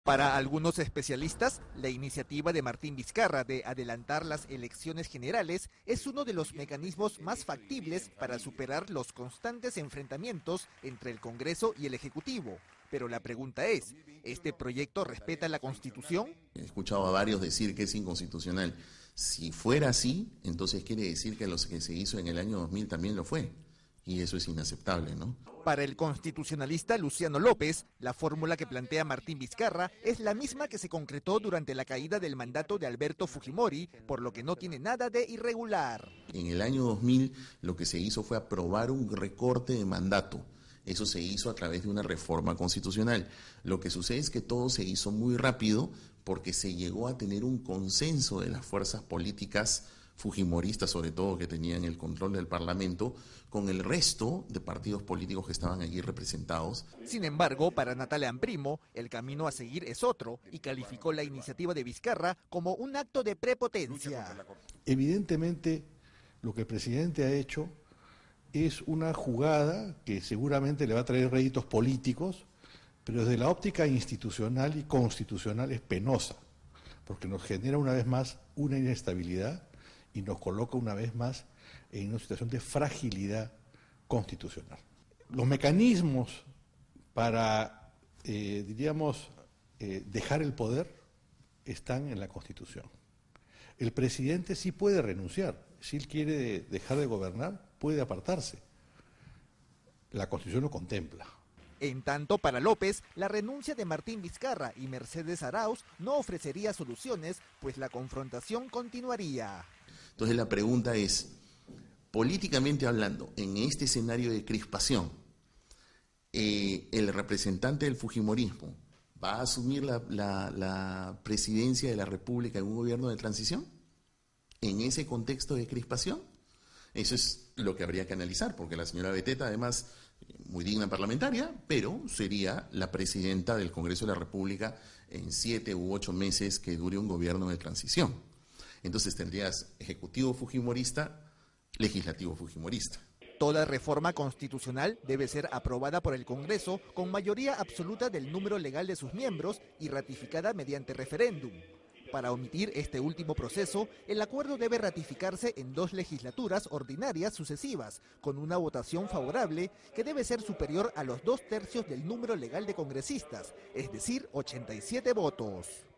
Para algunos especialistas, la iniciativa de Martín Vizcarra de adelantar las elecciones generales es uno de los mecanismos más factibles para superar los constantes enfrentamientos entre el Congreso y el Ejecutivo. Pero la pregunta es, ¿este proyecto respeta la Constitución? He escuchado a varios decir que es inconstitucional. Si fuera así, entonces quiere decir que lo que se hizo en el año 2000 también lo fue. Y eso es inaceptable, ¿no? Para el constitucionalista Luciano López, la fórmula que plantea Martín Vizcarra es la misma que se concretó durante la caída del mandato de Alberto Fujimori, por lo que no tiene nada de irregular. En el año 2000 lo que se hizo fue aprobar un recorte de mandato. Eso se hizo a través de una reforma constitucional. Lo que sucede es que todo se hizo muy rápido porque se llegó a tener un consenso de las fuerzas políticas fujimoristas, sobre todo, que tenían el control del Parlamento, con el resto de partidos políticos que estaban allí representados. Sin embargo, para Natalia Amprimo, el camino a seguir es otro y calificó la iniciativa de Vizcarra como un acto de prepotencia. Evidentemente, lo que el presidente ha hecho es una jugada que seguramente le va a traer réditos políticos, pero desde la óptica institucional y constitucional es penosa, porque nos genera una vez más una inestabilidad y nos coloca una vez más en una situación de fragilidad constitucional. Los mecanismos para, dejar el poder están en la Constitución. El presidente sí puede renunciar, si él quiere dejar de gobernar, puede apartarse. La Constitución lo contempla. En tanto, para López, la renuncia de Martín Vizcarra y Mercedes Arauz no ofrecería soluciones, pues la confrontación continuaría. Entonces la pregunta es, políticamente hablando, en este escenario de crispación, ¿el representante del fujimorismo va a asumir la presidencia de la República en un gobierno de transición? ¿En ese contexto de crispación? Eso es lo que habría que analizar, porque la señora Beteta, además, muy digna parlamentaria, pero sería la presidenta del Congreso de la República en 7 u 8 meses que dure un gobierno de transición. Entonces tendrías ejecutivo fujimorista, legislativo fujimorista. Toda reforma constitucional debe ser aprobada por el Congreso con mayoría absoluta del número legal de sus miembros y ratificada mediante referéndum. Para omitir este último proceso, el acuerdo debe ratificarse en 2 legislaturas ordinarias sucesivas, con una votación favorable que debe ser superior a los 2/3 del número legal de congresistas, es decir, 87 votos.